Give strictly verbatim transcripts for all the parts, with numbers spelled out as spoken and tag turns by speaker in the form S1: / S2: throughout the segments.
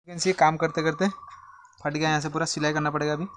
S1: ये काम करते करते फट गया, यहाँ से पूरा सिलाई करना पड़ेगा अभी।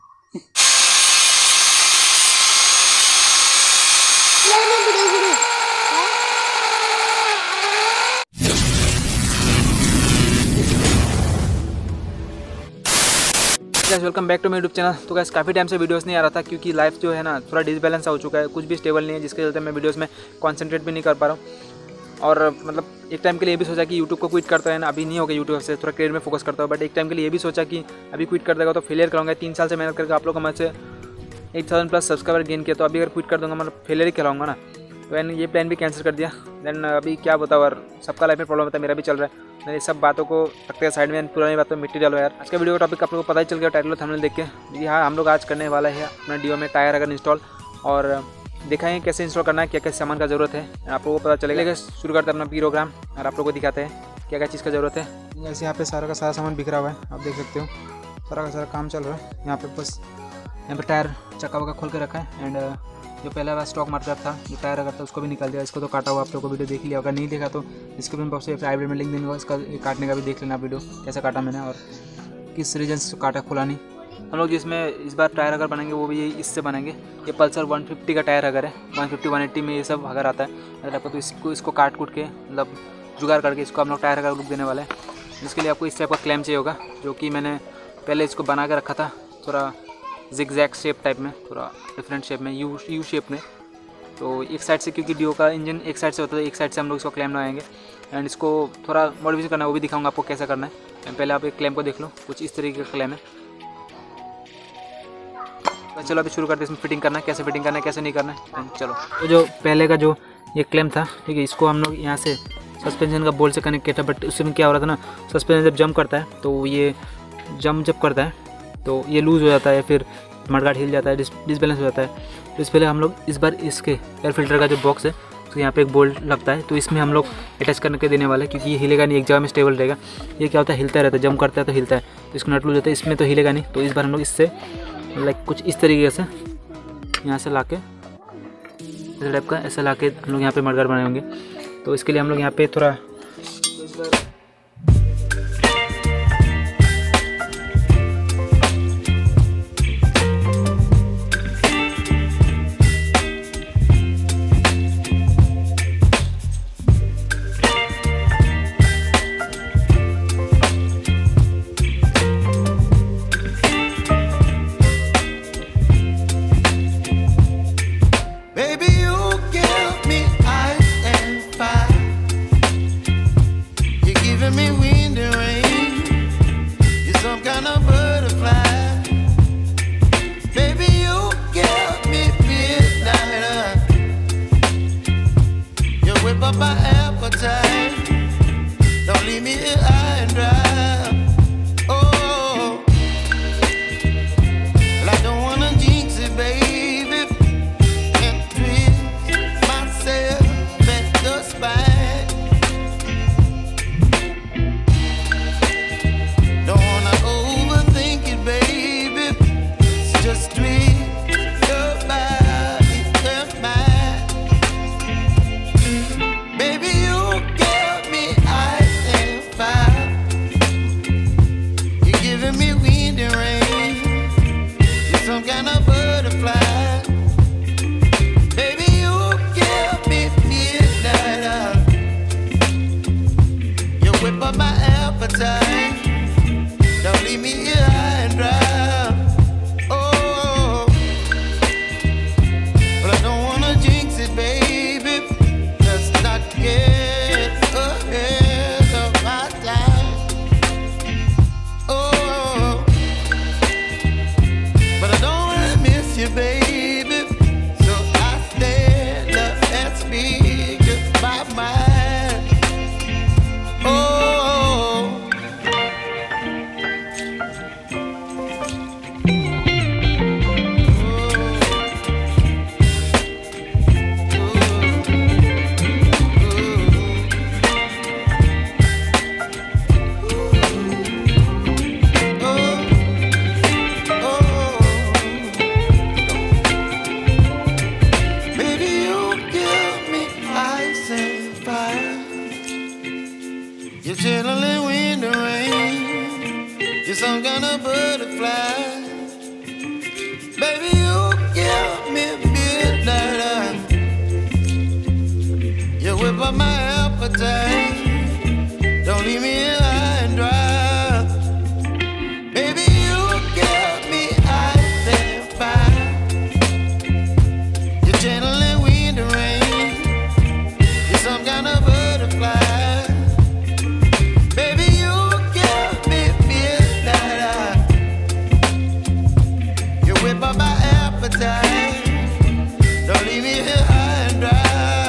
S1: Welcome back to my YouTube channel. तो गाइस काफ़ी टाइम से वीडियोस नहीं आ रहा था क्योंकि लाइफ जो है ना थोड़ा डिसबैलेंस हो चुका है, कुछ भी स्टेबल नहीं है, जिसके चलते मैं वीडियोस में कंसंट्रेट भी नहीं कर पा रहा हूँ। और मतलब एक टाइम के लिए ये भी सोचा कि यूट्यूब को क्विट करता है ना, अभी नहीं होगा यूट्यूब से, थोड़ा करियर में फोकस करता हूँ। बट एक टाइम के लिए ये भी सोचा कि अभी क्विट कर देगा तो फेलियर करूँगा। तीन साल से मेहनत करके आप लोग का से eight thousand plus subscriber gain किया, तो अभी अगर क्विट कर दूँगा मतलब फेलियर ही कहलाऊँगा ना। तो मैंने ये प्लान भी कैंसिल कर दिया। देन अभी क्या बताओ यार, सबका लाइफ में प्रॉब्लम होता है, मेरा भी चल रहा है। मैंने इस सब बातों को रखते हैं साइड में, पुरानी बातों में मिट्टी डालो यार। आज का वीडियो का टॉपिक आप लोगों को पता ही चल गया टाइटल थंबनेल देख के। जी हाँ, हम लोग आज करने वाला है अपना डियो में टायर अगर इंस्टॉल, और दिखाएंगे कैसे इंस्टॉल करना है, क्या क्या सामान का ज़रूरत है, आप लोगों को पता चलेगा। शुरू करते हैं अपना प्रोग्राम और आप लोगों को दिखाते हैं क्या क्या चीज़ का ज़रूरत है। जैसे यहाँ पे सारा का सारा सामान बिखरा हुआ है, आप देख सकते हो, सारा का सारा काम चल रहा है। यहाँ पे बस यहाँ पे टायर चक्का वक्का खोल के रखा है। एंड जो पहले वाला स्टॉक मार्केट था, जो टायर अगर था उसको भी निकाल दिया। इसको तो काटा हुआ, आप लोगों को वीडियो देख लिया। अगर नहीं देखा तो डिस्क्रिप्शन बॉक्स से आई में लिंक देंगे, इसका काटने का भी देख लेना वीडियो, कैसे काटा मैंने और किस रीजन से काटा खुला नहीं। हम लोग जिसमें इस बार टायर अगर बनेंगे वो भी इससे बनेंगे। ये पल्सर वन फिफ्टी का टायर अगर है, वन फिफ्टी वन एट्टी में ये सब अगर आता है अगर आपको, तो इसको इसको काट कूट के मतलब जुगाड़ करके इसको हम लोग टायर अगर लुक देने वाले हैं। इसके लिए आपको इस टाइप का क्लैम चाहिए होगा, जो कि मैंने पहले इसको बना के रखा था, थोड़ा जिगजैग शेप टाइप में, थोड़ा डिफरेंट शेप में, यू यू शेप में। तो एक साइड से, क्योंकि डियो का इंजन एक साइड से होता है, एक साइड से हम लोग इसको क्लैम लगाएंगे। एंड इसको थोड़ा मॉडिफिकेशन करना है, वो भी दिखाऊंगा आपको कैसा करना है। पहले आप एक क्लैम को देख लो, कुछ इस तरीके का क्लैम है। तो चलो अभी शुरू करते हैं इसमें फिटिंग करना है, कैसे फिटिंग करना है, कैसे नहीं करना है। चलो, तो जो पहले का जो ये क्लैम था, ठीक है, इसको हम लोग यहाँ से सस्पेंशन का बोल्ट से कनेक्ट किया था। बट उसमें क्या हो रहा था ना, सस्पेंशन जब जंप करता है तो ये जंप जब करता है तो ये लूज़ हो जाता है, फिर मडगार्ड हिल जाता है, डिस डिसबैलेंस हो जाता है। तो इस पहले हम लोग इस बार इसके एयर फिल्टर का जो बॉक्स है, तो यहाँ पे एक बोल्ट लगता है, तो इसमें हम लोग अटैच करने के देने वाले हैं, क्योंकि ये हिलेगा नहीं, एक जगह में स्टेबल रहेगा। ये क्या होता है, हिलता रहता है, जंप करता है तो हिलता है, तो इसको नट लूज होता है, इसमें तो हिलेगा नहीं। तो इस बार हम लोग इससे लाइक कुछ इस तरीके से यहाँ से ला के इस टाइप का ऐसा ला के हम लोग यहाँ पर मडगार्ड बनाए होंगे। तो इसके लिए हम लोग यहाँ पर थोड़ा
S2: You're some kind of butterfly. Baby, you give me midnight. You whip up my appetite. Don't leave me here high and dry. Baby, you give me ice and fire. You're channeling wind and rain. You're some kind of butterfly. Baby, you give me midnight. You whip up my appetite. Don't leave me here high and dry.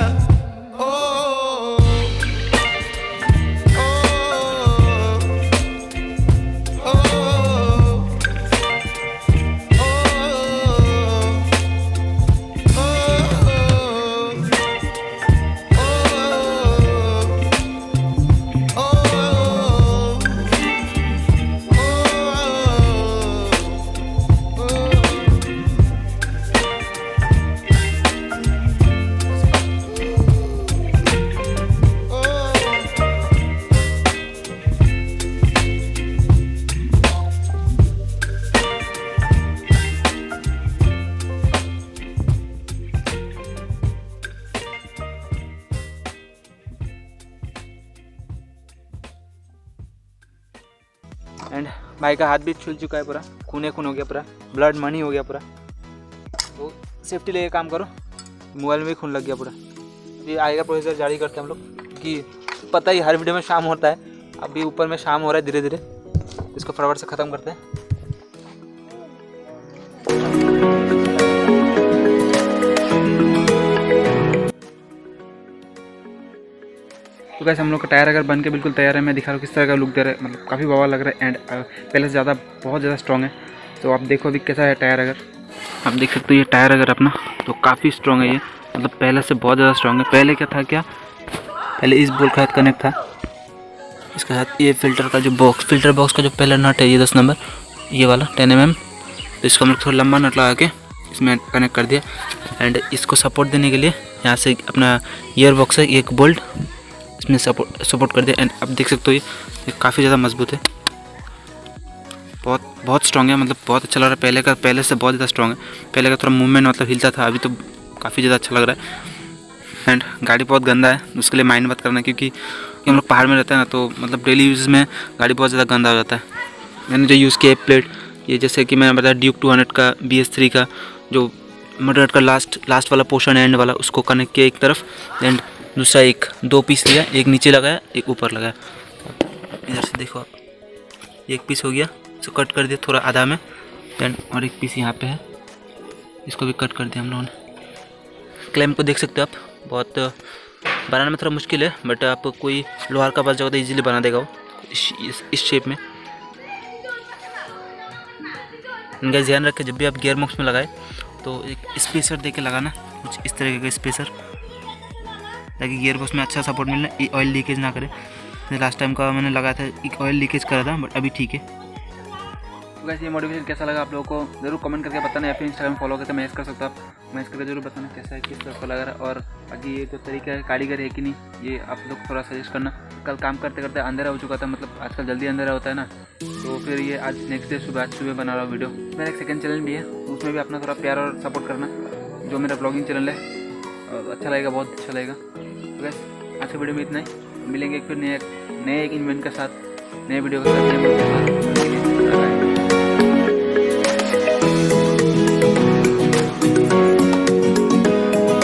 S1: And भाई का हाथ भी छूल चुका है, पूरा खूने खून हो गया, पूरा ब्लड मनी हो गया पूरा। तो सेफ्टी लेके काम करो, मोबाइल में भी खून लग गया पूरा। अभी आएगा प्रोसेसर जारी करते हैं हम लोग, कि पता ही हर वीडियो में शाम होता है, अभी ऊपर में शाम हो रहा है धीरे धीरे। इसको फटाफट से ख़त्म करते हैं। तो कैसे हम लोग का टायर अगर बन के बिल्कुल तैयार है, मैं दिखा रहा हूँ किस तरह का लुक दे रहा है, मतलब काफ़ी बवाल लग रहा है। एंड पहले से ज़्यादा बहुत ज़्यादा स्ट्रॉन्ग है। तो आप देखो अभी कैसा है टायर। अगर आप देख सकते हो ये टायर अगर अपना, तो काफ़ी स्ट्रॉन्ग है ये, मतलब पहले से बहुत ज़्यादा स्ट्रॉन्ग है। पहले क्या था, क्या पहले इस बोल्ट का कनेक्ट था, इसके साथ ये फिल्टर का जो बॉक्स, फिल्टर बॉक्स का जो पहला नट है ये दस नंबर, ये वाला टेन एम एम। तो इसको हम लोग थोड़ा लंबा नट लगा के इसमें कनेक्ट कर दिया। एंड इसको सपोर्ट देने के लिए यहाँ से अपना ईयर बॉक्स है, एक बोल्ट इसमें सपोर्ट सपोर्ट कर दिया। एंड अब देख सकते हो ये, ये काफ़ी ज़्यादा मजबूत है, बहुत बहुत स्ट्रॉन्ग है, मतलब बहुत अच्छा लग रहा है। पहले का पहले से बहुत ज़्यादा स्ट्रॉन्ग है। पहले का थोड़ा मूवमेंट मतलब हिलता था, अभी तो काफ़ी ज़्यादा अच्छा लग रहा है। एंड गाड़ी बहुत गंदा है, उसके लिए माइंड मत करना, क्योंकि हम लोग पहाड़ में रहते हैं ना, तो मतलब डेली यूज़ में गाड़ी बहुत ज़्यादा गंदा हो जाता है। मैंने जो यूज़ किया प्लेट, ये जैसे कि मैंने बताया ड्यूक टू हंड्रेड का बी एस थ्री का जो मडगार्ड का लास्ट लास्ट वाला पोर्शन एंड वाला, उसको कनेक्ट किया एक तरफ। एंड दूसरा एक दो पीस लिया, एक नीचे लगाया एक ऊपर लगाया। इधर से देखो आप, एक पीस हो गया, इसको कट कर दिया थोड़ा आधा में। एंड और एक पीस यहाँ पे है, इसको भी कट कर दिया हम लोगों ने। क्लैम्प को देख सकते हो आप, बहुत बनाने में थोड़ा मुश्किल है, बट आप कोई लोहार का बस जाओ तो ईजिली बना देगा वो इस, इस शेप में। इनका ध्यान रखें जब भी आप गियर बॉक्स में लगाए तो एक स्पेसर दे के लगाना, कुछ इस तरीके का स्पेसर, ताकि गियर बॉक्स में अच्छा सपोर्ट मिलना, ऑयल लीकेज ना करे। लास्ट टाइम का मैंने लगाया था, एक ऑयल लीकेज करा था, बट अभी ठीक है। तो वैसे ये मॉडिफिकेशन कैसा लगा आप लोगों को ज़रूर कमेंट करके बताना, या फिर इंस्टाग्राम फॉलो करके मैसेज कर सकते हो आप, मैसेज करके जरूर बताना कैसा है, किस तरह का लग रहा है। और बाकी ये जो तरीका है कारीगर है कि नहीं, ये आप लोग थोड़ा सजेस्ट करना। कल काम करते करते अंधेरा हो चुका था, मतलब आजकल जल्दी अंधेरा होता है ना, तो फिर ये आज नेक्स्ट डे सुबह आज सुबह बना रहा हूँ वीडियो। मेरा एक सेकंड चैनल भी है, उसमें भी अपना थोड़ा प्यार और सपोर्ट करना, जो मेरा ब्लॉगिंग चैनल है, अच्छा लगेगा, बहुत अच्छा लगेगा। तो बस आज की वीडियो में इतना ही, मिलेंगे फिर नए नए एक इन्वेंट के साथ, नए वीडियो के साथ, नए